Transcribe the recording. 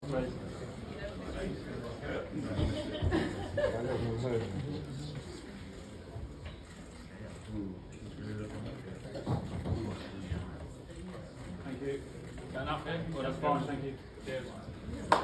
Thank you. Enough, yeah? Well, that's fine, thank you. Cheers.